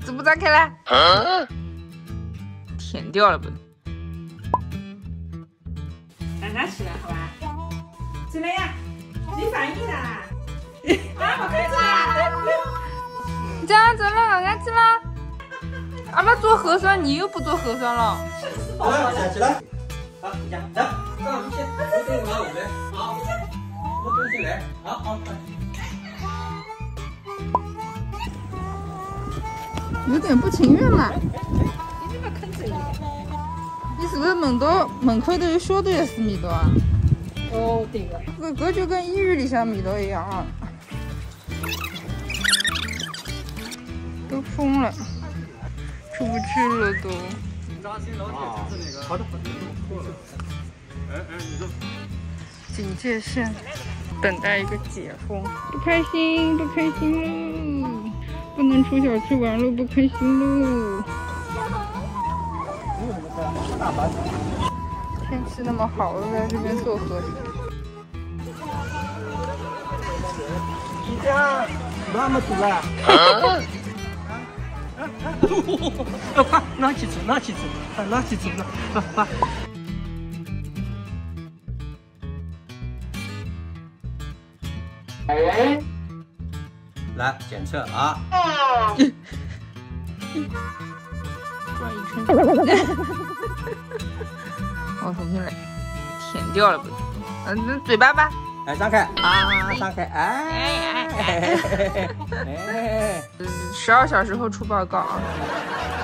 嘴巴张开来，舔掉了不？ 让他吃了，好吧？进来呀，没反应啊！啊，我开始了！ 这样子了，俺去了。俺们做核酸，你又不做核酸了。 好了，站起来。好，你家走，上去，我给你拿我们。好，我跟进来。好好。 有点不情愿嘛。 你这个坑嘴。 你是不是门口都有消毒的味道啊？ 哦，对个。 这就跟医院里向味道一样啊。都疯了，出不去了都。 好的。你说。 警戒线，等待一个解封。不开心，不开心喽！不能出小区玩喽，不开心喽！天气那么好，都在这边做核酸。 你家那么堵了？快拿起走，拿起走，拿起走，快！来检测啊！ 转一圈。我重新来，舔掉了不？那嘴巴吧。 来张开啊！张开！哎！12 小时后出报告啊！